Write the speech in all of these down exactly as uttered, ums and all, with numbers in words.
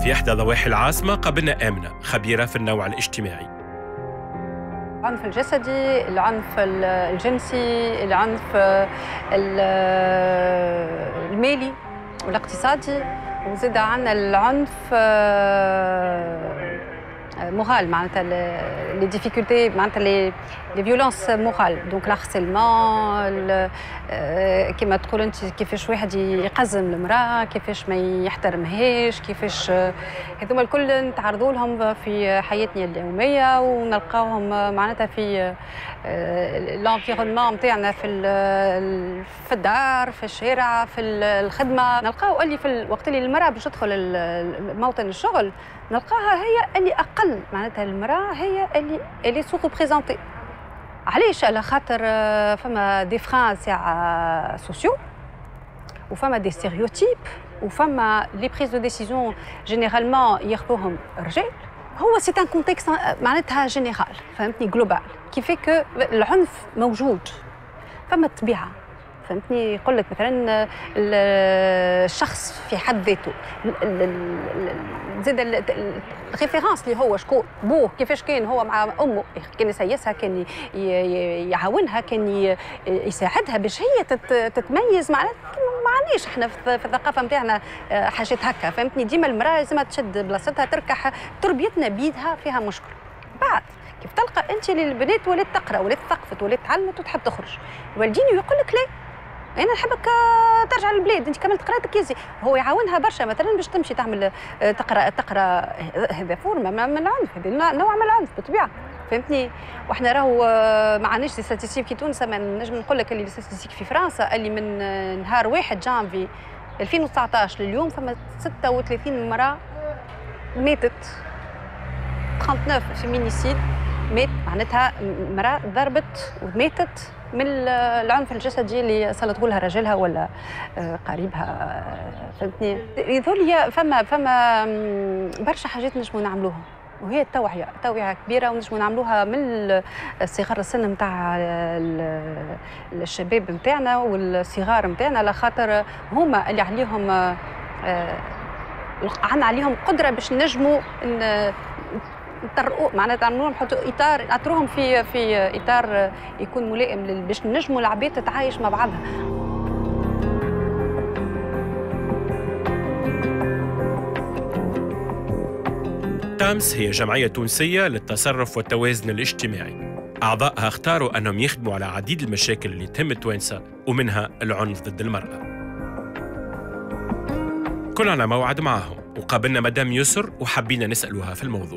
في إحدى ضواحي العاصمة قابلنا آمنة خبيرة في النوع الاجتماعي. العنف الجسدي، العنف الجنسي، العنف المالي والاقتصادي، وزاد عندنا العنف مورال، معناتها لي ديفيكولتي، معناتها لي لي فيولونس مورال، دونك الهارسيلمون، كما تقول انت كيفاش واحد يقزم المراه، كيفاش ما يحترمهاش، كيفاش هذوما الكل نتعرضوا لهم في حياتنا اليوميه، ونلقاوهم معناتها في لانفيرونمون نتاعنا، في في الدار، في الشارع، في الخدمه. نلقاو اللي في الوقت اللي المراه باش تدخل موطن الشغل نلقاها هي اللي اقل، معناتها المراه هي اللي اللي سو ريبريزونتي. علاش؟ على خاطر فما دي فران تاع سوسيو، وفما دي ستيريوتيب، وفما لي بريز دو ديسيزيون جينيرالمون ياخذوهم الرجال. هو سي ان كونتكست معناتها جينيرال، فهمتني، جلوبال، كيفي كو العنف موجود. فما الطبيعه، فهمتني، يقول لك مثلا الشخص في حد ذاته، زاد الريفيرونس اللي هو شكون بوه، كيفاش كان هو مع امه، كان يسيسها، كان يعاونها، كان يساعدها باش هي تتميز. معناتها ما عندناش احنا في الثقافه نتاعنا حاجات هكا، فهمتني. ديما المراه لازمها تشد بلاصتها، تركح. تربيتنا بيدها فيها مشكل. بعد كيف تلقى انت للبنات ولات تقرا، ولات ثقفت، ولات تعلمت، وتحب تخرج، والدين يقول لك لا، انا نحبك ترجع للبلاد، انت كملت قراءتك يزي. هو يعاونها برشا مثلا باش تمشي تعمل تقرا تقرا هذا فورمه من العنف، هذا نوع من العنف بالطبيعه، فهمتني. واحنا راهو ما عندناش دي ستاتيستيك في تونس، ما نجم نقول لك اللي ستاتيستيك في فرنسا اللي من نهار واحد جانفي ألفين وتسعطاش لليوم فما ستة وثلاثين مراه ماتت، ثلاثة وثلاثين فيمينيسيد مات، معناتها مراه ضربت وماتت من العنف الجسدي اللي سلطوا لها راجلها ولا قريبها، فهمتني. يظل فما فما برشا حاجات نجموا نعملوها، وهي التوعيه، توعيه كبيره، ونجموا نعملوها من صغار السن نتاع الشباب نتاعنا والصغار نتاعنا، على خاطر هما اللي عليهم عندنا عليهم قدره باش نجموا نطرقوا، معناتها نعملوا نحطوا اطار، نعطروهم في في اطار يكون ملائم باش نجموا العباد تتعايش مع بعضها. تامس هي جمعية تونسية للتصرف والتوازن الاجتماعي. أعضائها اختاروا أنهم يخدموا على عديد المشاكل اللي تهم التوانسة، ومنها العنف ضد المرأة. كنا على موعد معهم، وقابلنا مدام يسر وحبينا نسألوها في الموضوع.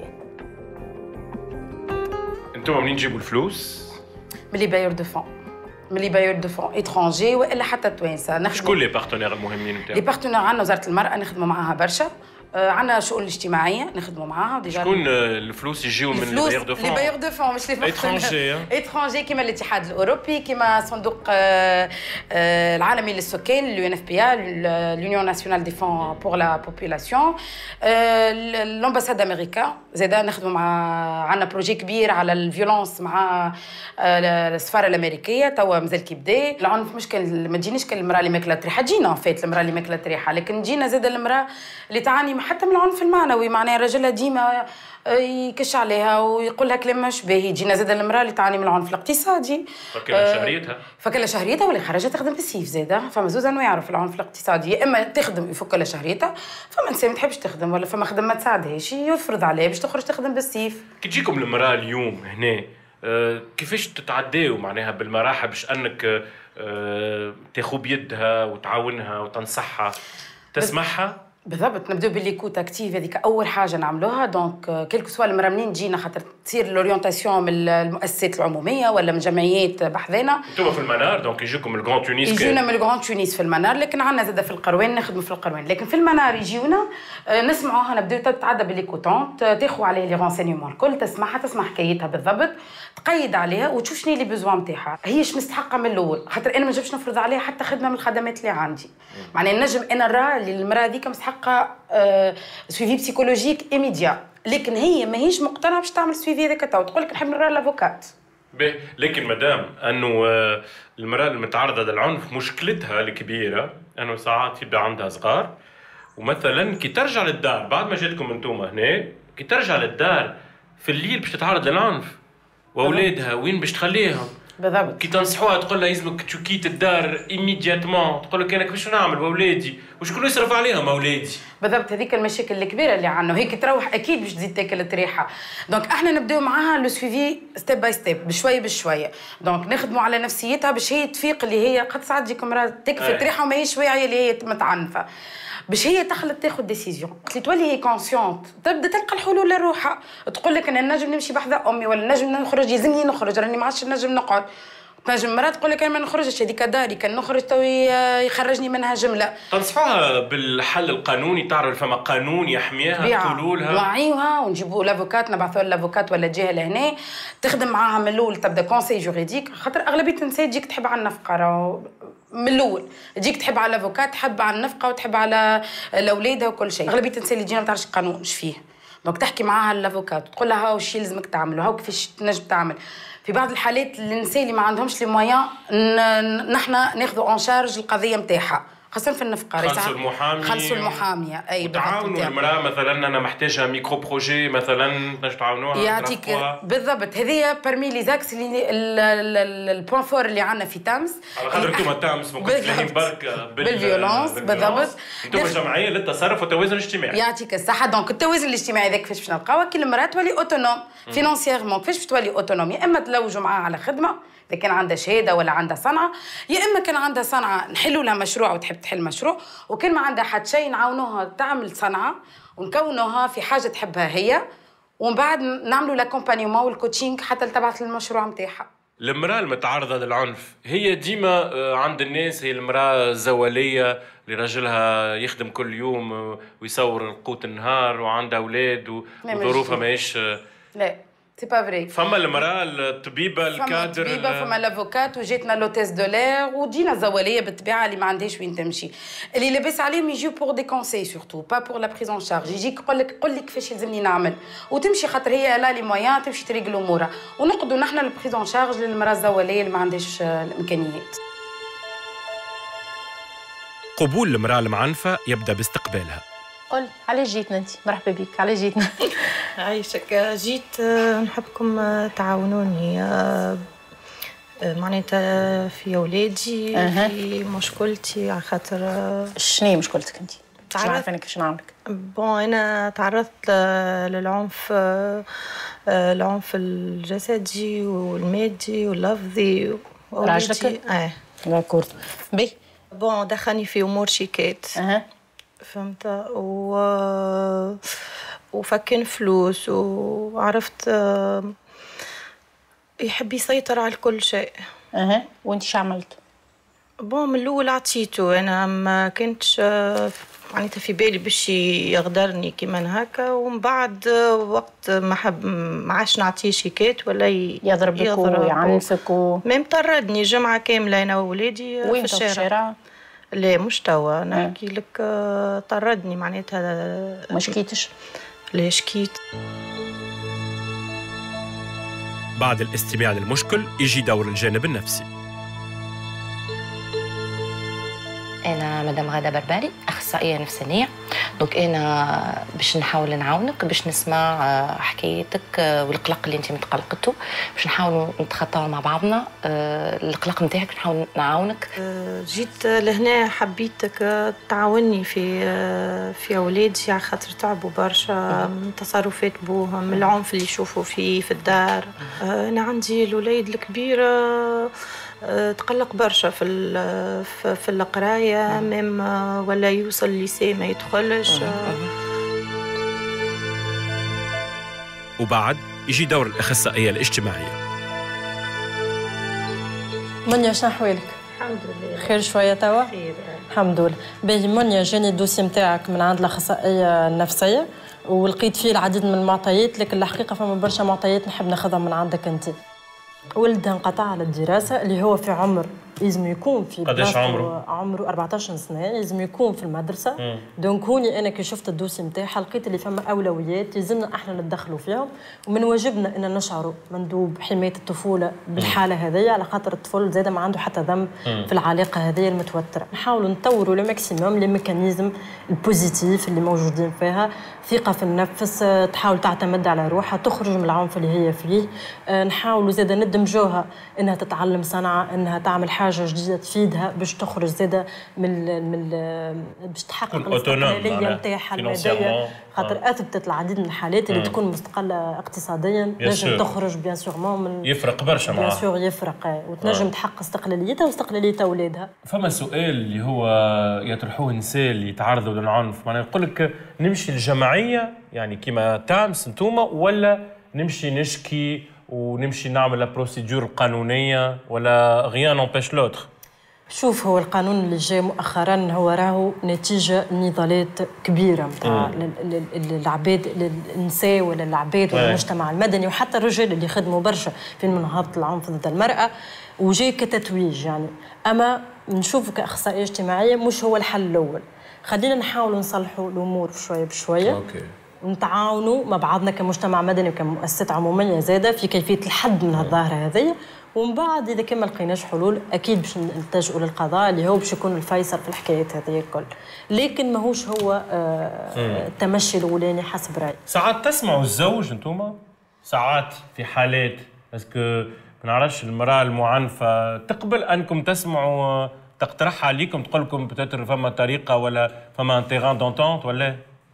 انتم منين تجيبوا الفلوس؟ من لي بايور دو فون، من لي بايور دو فون اترونجي والا حتى التوانسه. شكون لي بارتنير المهمين نتاعو؟ لي بارتنير عندنا وزاره المراه نخدموا معاها برشا، عندنا شؤون الاجتماعيه نخدموا معاها ديجا. شكون الفلوس يجيو من لي بايور دو فون؟ لي بايور دو فون مش لي اترونجي اترونجي كيما الاتحاد الاوروبي، كيما صندوق العالمي للسكان، اليو ان اف بي ا، l'Union nationale des fonds pour la population، الامباساد امريكا زاد نخدموا مع، عندنا بروجي كبير على الفيولونس مع السفاره الامريكيه توا مازال كي بدا. العنف مش كان ما تجينيش كان المراه اللي ماكله ريحه، تجينا فات المراه اللي ماكله ريحه، لكن تجينا زاد المراه اللي تعاني حتى من العنف المعنوي، معناها راجلها ديما يكش عليها ويقول لها كلام مش باهي. تجينا زاد المراه اللي تعاني من العنف الاقتصادي، فكلها شهريتها فكلها شهريتها ولا خرجت تخدم بالسيف زاده. فما زوز انواع في العنف الاقتصادي، يا اما تخدم يفك لها شهريتها، فما انسان ما تحبش تخدم، ولا فما خدمه ما تساعدهاش يفرض عليها باش تخرج تخدم بالسيف. كي تجيكم المراه اليوم هنا، كيفاش تتعداو معناها بالمراحل باش انك تاخذ بيدها وتعاونها وتنصحها تسمعها؟ بالضبط، نبداو بالليكوت اكتيف، هذيك اول حاجه نعملوها. دونك كيلكو سوا المراه منين تجينا، خاطر تصير لورينتاسيون من المؤسسات العموميه ولا من جمعيات بحذانا. انتم في المنار دونك يجيكم من الجراند تونيس؟ يجونا من الجراند تونيس في المنار، لكن عندنا زاده في القروان نخدموا في القروان، لكن في المنار يجيونا نسمعوها، نبداو تتعدى بالليكوتونت، تاخذ عليه لي رونسينيومون الكل، تسمعها، تسمع حكايتها بالضبط، تقيد عليها وتشوف شنو لي بيزوان نتاعها، هيش مستحقه من الاول، خاطر انا ما نجمش نفرض عليها حتى خدمه من الخدمات اللي عندي. معناها نجم انا نرى اللي المراه هذيك مستحقه سويفي بسيكولوجيك ايميديا، لكن هي ماهيش مقتنعه باش تعمل سويفي هذاك تو، تقول لك نحب نرى لافوكات. باهي، لكن مدام انه المراه المتعرضه للعنف مشكلتها الكبيره انه ساعات يبدا عندها صغار ومثلا كي ترجع للدار بعد ما جاتكم انتم هنا، كي ترجع للدار في الليل باش تتعرض للعنف، واولادها وين باش تخليهم؟ بالضبط. كي تنصحوها تقول لها يلزمك تشوكيت الدار ايميدياتمون، تقول لك انا كيفاش نعمل واولادي وشكون يصرف عليهم اولادي؟ بالضبط، هذيك المشاكل الكبيره اللي عندنا، وهيك تروح اكيد باش تزيد تاكل تريحه. دونك احنا نبداو معاها لو سويفي ستيب باي ستيب، بشويه بشويه. دونك نخدموا على نفسيتها باش هي تفيق، اللي هي قد ساعات تجيك مراه تكفي تريحه وما هيش واعيه اللي هي متعنفه، باش هي تخلط تاخذ ديسيزيون. اللي تولي هي كونسيونت تبدا تلقى الحلول لروحها، تقول لك انا نجم نمشي بحذا امي، ولا نجم نخرج، يلزمني نخرج، راني ما عادش نجم نقعد. تنجم مرات تقول لك انا ما نخرجش، هذيك داري، كان نخرج توي يخرجني منها جمله. تنصحوها بالحل القانوني، تعرف فما قانون يحميها، تقولوا لها نوعيوها ونجيبوا لافوكات، نبعثوا لافوكات ولا جهه لهنا تخدم معاها من الاول، تبدا كونسي جوريديك، خاطر اغلبيه النساء تجيك تحب على النفقه، راهو من الاول تجيك تحب على الافوكات، تحب على النفقه وتحب على الاولادها وكل شيء. اغلبيه النساء اللي تجينا ما تعرفش القانون ايش فيه، دونك تحكي معاها الافوكات وتقول لها هاو الشيء لازمك تعمله، هاو كيفاش تنجم تعمل. في بعض الحالات النساء اللي ما عندهمش لي مويان نحن ناخذوا اون شارج القضيه نتاعها، خاصة في النفقة. خلصوا المحامي، خلصوا المحامية، أي وتعاونوا المرأة مثلا أنا محتاجة ميكرو بروجي مثلا باش تعاونوها يعطيك بالضبط. هذه بارمي لي زاكس اللي البوان فور اللي عندنا في تامس، على خاطر انتم تامس ممكن تلاقيهم برك بالفيولونس. بالضبط، انتم جمعية للتصرف والتوازن الاجتماعي. يعطيك الصحة. دونك التوازن الاجتماعي ذاك كيفاش باش نلقاوه؟ كي المرأة تولي اوتونوم فينانسييرمون، كيفاش باش تولي اوتونوم؟ يا اما تلوجوا معاها على خدمة إذا كان عندها شهاده ولا عندها صنعه، يا اما كان عندها صنعه نحلوا لها مشروع وتحب تحل مشروع، وكان ما عندها حد شيء نعاونوها تعمل صنعه ونكونوها في حاجه تحبها هي، ومن بعد نعملوا لاكومبانيومون والكوتشينغ حتى تبعث المشروع نتاعها. المراه المتعرضه للعنف هي ديما عند الناس هي المراه الزواليه اللي راجلها يخدم كل يوم ويصور قوت النهار وعندها اولاد وظروفها ماهيش. لا سي با فري. فما المراه الطبيبه الكادر، فما الطبيبه، فما لافوكات، وجاتنا لوتيس دو لير، وجينا زواليه بالطبيعه اللي ما عندهاش وين تمشي، اللي لاباس عليهم يجيو بور دي كونساي سورتو با بور لا بريز اون شارج. يجيك يقول لك قول لي كيفاش يلزمني نعمل وتمشي، خاطر هي لا لي مويان تمشي تريقل امورها، ونقعدوا نحن البريز اون شارج للمراه الزواليه اللي ما عندهاش الامكانيات. قبول المراه المعنفه يبدا باستقبالها. قل علاش جيتنا انت؟ مرحبا بك، علاش جيتنا؟ عايشك. جيت نحبكم تعاونوني معناتها في اولادي، أه. في مشكلتي، على خاطر شنو هي مشكلتك انت؟ تعرف عارفه انا كيفاش نعاونك؟ بون انا تعرضت للعنف، العنف الجسدي والمادي واللفظي. راجلك؟ اه داكور. بي بون دخلني في امور شيكات، اها فهمت، و وفكن فلوس، وعرفت يحب يسيطر على كل شيء. اها وانت شو عملت؟ بون من الاول عطيته، انا ما كنتش معناتها في بالي باش يغدرني كيما هكا، ومن بعد وقت ما حب ما عادش نعطيه شيكات ولا يضربك ويعنفك و... ميم طردني جمعه كامله انا وولادي في الشارع. وين في الشارع؟ لا مش توا نحكي لك، طردني معناتها. ما شكيتش؟ لا شكيت. بعد الاستماع للمشكل يجي دور الجانب النفسي. أنا مدام غادة بربري، أخصائية نفسانية. دونك أنا باش نحاول نعاونك، باش نسمع حكايتك والقلق اللي أنت متقلقته، باش نحاول نتخطاو مع بعضنا القلق نتاعك، باش نحاول نعاونك. جيت لهنا حبيتك تعاوني في في أولادي، على خاطر تعبوا برشا من تصرفات بوهم، من العنف اللي يشوفوا فيه في الدار. أنا عندي الوليد الكبير تقلق برشا في في القرايه، ميم ولا يوصل ليسي ما يدخلش. وبعد يجي دور الاخصائيه الاجتماعيه. منيا شنو احوالك؟ الحمد لله خير شويه توا؟ خير الحمد لله. باهي منيا، جاني الدوسي نتاعك من عند الاخصائيه النفسيه ولقيت فيه العديد من المعطيات، لكن الحقيقه فما برشا معطيات نحب ناخذها من عندك انت. ولدها انقطع على الدراسه اللي هو في عمر لازم يكون في قداش عمره؟ عمره أربعطاش سنه، لازم يكون في المدرسه. مم. دونك هوني انا كي شفت الدوسي نتاعها لقيت اللي فما اولويات لازمنا احنا نتدخلوا فيهم، ومن واجبنا ان نشعروا مندوب حمايه الطفوله بالحاله هذه، على خاطر الطفل زاد ما عنده حتى ذنب في العلاقه هذه المتوتره. نحاولوا نطوروا لو ماكسيموم لي ميكانيزم البوزيتيف اللي موجودين فيها، ثقه في النفس، تحاول تعتمد على روحها، تخرج من العنف اللي هي فيه. نحاولوا زاد ندمجوها انها تتعلم صنعه، انها تعمل حاجه جديده تفيدها باش تخرج زاد من من باش تحقق الاستقلاليه نتاعها الماديه، خاطر اثبتت العديد من الحالات اللي تكون مستقله اقتصاديا نجم تخرج بيان سور من يفرق برشا معاها، بيان سور يفرق، وتنجم تحقق استقلاليتها واستقلاليه اولادها. فما سؤال اللي هو يطرحوه النساء اللي يتعرضوا للعنف، معناها يقول لك نمشي الجمعيه يعني كيما تامس انتوما، ولا نمشي نشكي ونمشي نعمل لا بروسيدور القانونيه، ولا غيان امبيش لوتر؟ شوف، هو القانون اللي جاء مؤخرا هو راهو نتيجه نضالات كبيره نتاع العباد، النساء ولا العباد ولا المجتمع المدني وحتى الرجال اللي خدموا برشا في مناهضه العنف ضد المراه، وجاي كتتويج يعني. اما نشوف كاخصائيه اجتماعيه مش هو الحل الاول، خلينا نحاولوا نصلحوا الامور شويه بشويه. اوكي. ونتعاونوا مع بعضنا كمجتمع مدني وكمؤسسات عموميه زاده في كيفيه الحد من الظاهره هذه، ومن بعد اذا كان ما لقيناش حلول اكيد باش نلتجئوا للقضاء اللي هو باش يكون الفيصل في الحكايات هذه الكل، لكن ماهوش هو آه التمشي الاولاني حسب رايي. ساعات تسمعوا الزوج انتوما؟ ساعات في حالات اسكو ما نعرفش المراه المعنفه تقبل انكم تسمعوا تقترح عليكم تقول لكم بتاتر فما طريقه ولا فما ان تيغان دونتونت ولا؟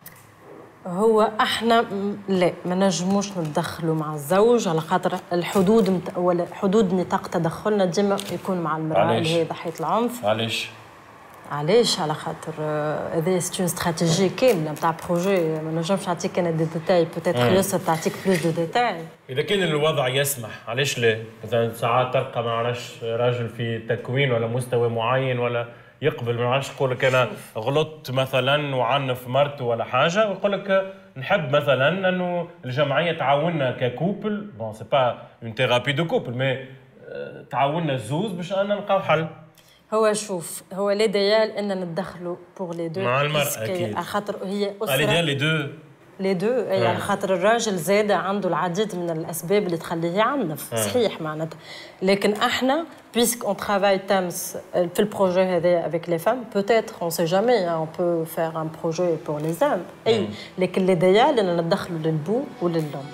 هو احنا لا ما نجموش نتدخلوا مع الزوج، على خاطر الحدود مت... ولا حدود نطاق تدخلنا ديما يكون مع المراه اللي هي ضحيه العنف. علاش؟ علاش؟ على خاطر هذا سي اون استراتيجي كامله نتاع بروجي، ما نجمش نعطيك انا دي ديتاي، بوتيتر ياسر تعطيك بلوس دو ديتاي. اذا كان الوضع يسمح علاش لا؟ مثلا ساعات تلقى ما نعرفش راجل في تكوين ولا مستوى معين ولا يقبل، ما نعرفش يقول لك انا غلطت مثلا وعنف مرته ولا حاجه، ويقول لك نحب مثلا انه الجمعيه تعاوننا ككوبل، بون سي با اون ثيرابي دو كوبل مي تعاوننا الزوز باش انا نلقاو حل. هو شوف، هو ليديال ان ندخلوا بور لي دو مع المرأة اكيد، على خاطر هي اسره ليديال لي دو لي دو اي، على خاطر الراجل زاد عنده العديد من الاسباب اللي تخليه يعنف. صحيح معناتها، لكن احنا بيسك اون ترافاي تامس في البروجي هذا افيك لي فام، بوتيتر اون سي جامي اون بو فير ان بروجي بور لي زام اي، لكن ليديال ان ندخلوا للبو وللام.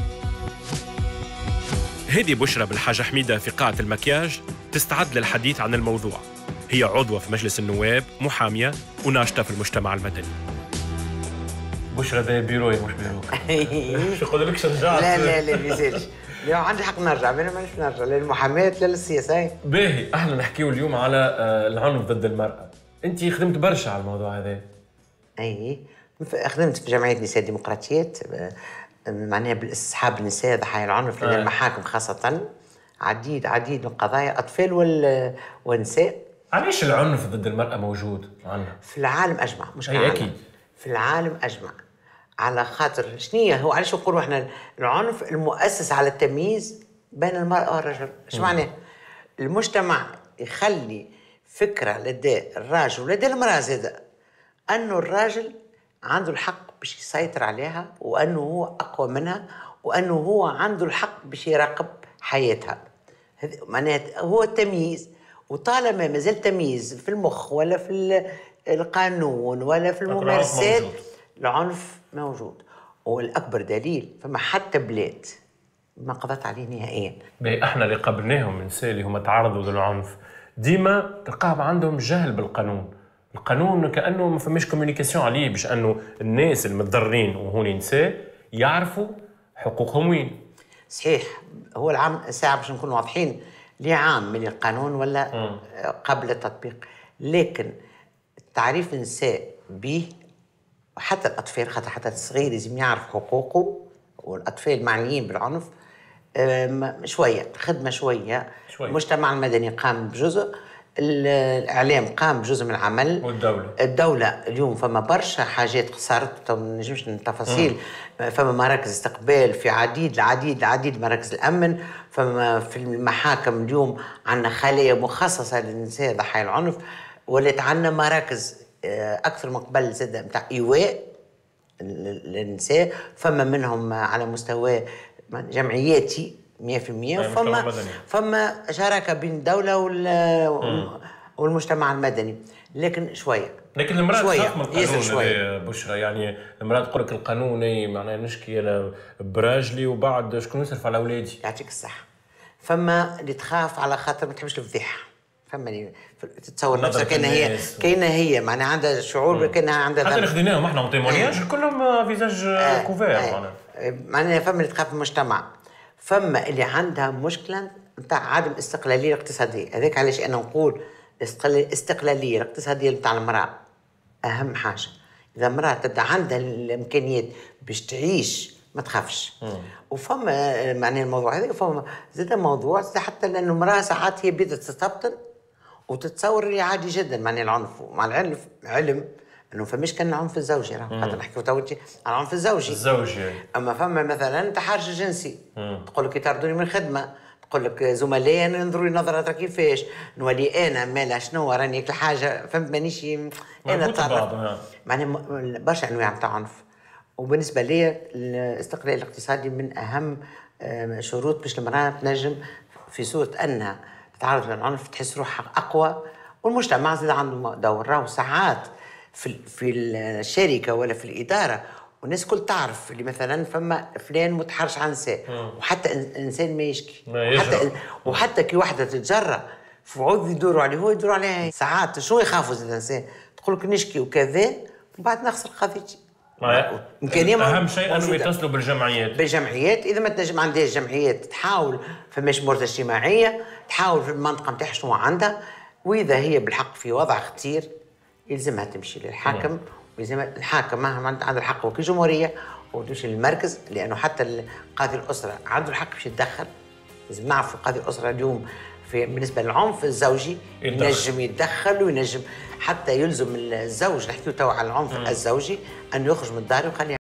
هذه بشرى بالحاجة حميدة في قاعة المكياج تستعد للحديث عن الموضوع. هي عضوة في مجلس النواب، محامية وناشطة في المجتمع المدني. بشرى ذا بيروي مش بيروك. شو يقول لكش رجعت؟ لا لا لا مازالش، لا عندي حق نرجع، انا مانيش نرجع لا للمحاماة لا للسياسة. باهي، احنا نحكيو اليوم على العنف ضد المرأة. أنت خدمت برشا على الموضوع هذا. أي، خدمت في جمعية نساء ديمقراطيات، معناها بالاستصحاب النساء ضحايا العنف لدى المحاكم خاصة، عديد عديد من القضايا أطفال والنساء. علاش العنف ضد المرأة موجود عندنا؟ في العالم أجمع، مش أي أكيد. في العالم أجمع، على خاطر شنية هو علاش نقولوا احنا العنف المؤسس على التمييز بين المرأة والرجل. ايش معناه؟ المجتمع يخلي فكرة لدى الراجل ولدى المرأة زادة أنه الراجل عنده الحق باش يسيطر عليها، وأنه هو أقوى منها، وأنه هو عنده الحق باش يراقب حياتها. معناته هو التمييز، وطالما مازال تمييز في المخ ولا في القانون ولا في الممارسات، العنف موجود. والأكبر دليل فما حتى بلاد ما قضت عليه نهائيا. باهي، احنا اللي قبلناهم من نساء اللي هما تعرضوا للعنف ديما تلقاهم عندهم جهل بالقانون. القانون كأنه ما فماش كوميونيكاسيون عليه باش انه الناس المتضررين وهوني نساء يعرفوا حقوقهم وين. صحيح، هو العام ساعة باش نكون واضحين ليه عام من القانون ولا م. قبل التطبيق، لكن تعريف النساء به وحتى الأطفال، خاطر حتى الصغير لازم يعرف حقوقه، والأطفال معنيين بالعنف شوية، خدمة شوية. شوية المجتمع المدني قام بجزء، الاعلام قام بجزء من العمل، والدوله الدوله اليوم فما برشا حاجات صارت، ما نجمش التفاصيل. فما مراكز استقبال في عديد العديد العديد مراكز الامن، فما في المحاكم اليوم عندنا خلايا مخصصه للنساء ضحايا العنف، ولات عندنا مراكز اكثر من قبل زاد نتاع ايواء للنساء، فما منهم على مستوى جمعياتي مئة بالمئة، فما فما شراكه بين الدوله والمجتمع المدني، لكن شويه. لكن المراه تخاف من القانون بشرى، يعني المراه تقول لك القانون معناها نشكي انا براجلي وبعد شكون يصرف على اولادي؟ يعطيك الصحه. فما اللي تخاف على خاطر ما تحبش الفضيحه، فما اللي تتصور نفسها كأنها هي كأنها هي معناها عندها شعور كأنها عندها حتى اللي خديناهم احنا وتيمونياج كلهم فيزاج آه كوفير معناها معناها فما اللي تخاف من المجتمع، فما اللي عندها مشكله نتاع عدم الاستقلاليه الاقتصاديه. هذاك علاش انا نقول الاستقلاليه الاقتصاديه نتاع المراه اهم حاجه. اذا امراه تبدا عندها الامكانيات باش تعيش ما تخافش. مم. وفما معناها الموضوع هذا، فما زاد موضوع زاد حتى لانه المراه ساعات هي بدات تستبطن وتتصور اللي عادي جدا معناها العنف، مع العلم علم انه فماش كان العنف الزوجي، راه خاطر نحكيو تو على العنف الزوجي الزوجي اما فما مثلا تحرش جنسي، تقول لك يطردوني من الخدمه، تقول لك زملائي انا ينظروا لي نظره كيفاش نولي انا مالها شنو راني كل حاجه فهمت مانيش انا طرف معناها برشا انواع نتاع عنف. وبالنسبه لي الاستقلال الاقتصادي من اهم شروط باش المراه تنجم في صوره انها تتعرض للعنف تحس روحها اقوى، والمجتمع زاد عنده دور. راهو ساعات في في الشركه ولا في الاداره والناس كل تعرف اللي مثلا فما فلان متحرش عن نساء، وحتى انسان ما يشكي، وحتى وحتى كي وحده تتجرأ في عوض يدوروا عليه هو يدوروا عليها. ساعات شو يخافوا زاد الانسان تقول لك نشكي وكذا ومن بعد نخسر قضيتي. اهم شيء انه يتصلوا بالجمعيات بالجمعيات اذا ما تنجم عندهاش جمعيات تحاول فماش مرتبطه اجتماعيه تحاول في المنطقه نتاعها شنو عندها، واذا هي بالحق في وضع خطير يلزمها تمشي للحاكم، ويلزم الحاكم مهما عنده الحق وكيل جمهوريه وتمشي للمركز، لانه حتى قاضي الاسره عنده الحق باش يتدخل. لازم نعرفوا قاضي الاسره اليوم في بالنسبه للعنف الزوجي ينجم يتدخل وينجم حتى يلزم الزوج، نحكيو تو على العنف الزوجي، انه يخرج من الدار ويخليها